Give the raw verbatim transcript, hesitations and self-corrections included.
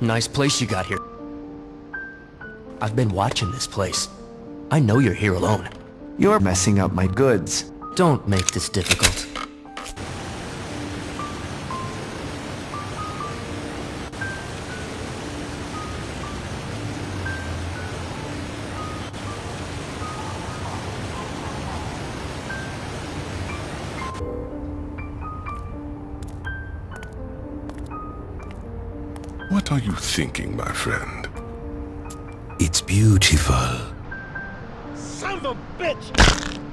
Nice place you got here. I've been watching this place. I know you're here alone. You're messing up my goods. Don't make this difficult. What are you thinking, my friend? It's beautiful. Son of a bitch!